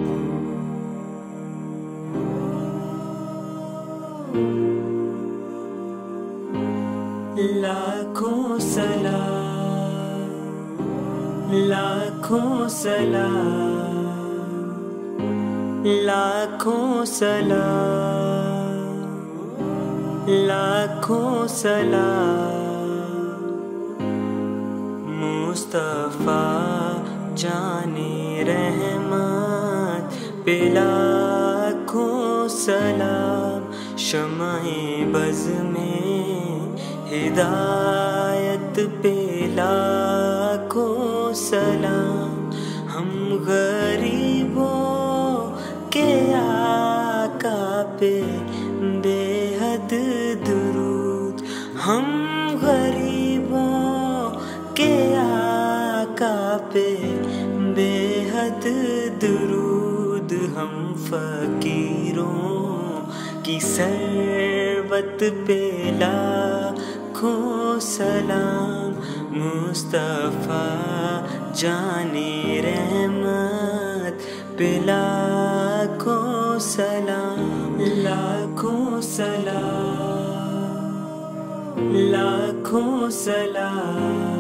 لاکھوں سلام، لاکھوں سلام، لاکھوں سلام، لاکھوں سلام، مصطفیٰ جان رحمت پہ لاکھوں سلام، شمع بز میں ہدایت پہ لاکھوں سلام، ہم غریبوں کے آقا پہ بے حد درود، ہم غریبوں کے آقا پہ بے حد درود، ہم فقیروں کی ثروت پہ لاکھوں سلام، مصطفیٰ جان رحمت پہ لاکھوں سلام، لاکھوں سلام، لاکھوں سلام۔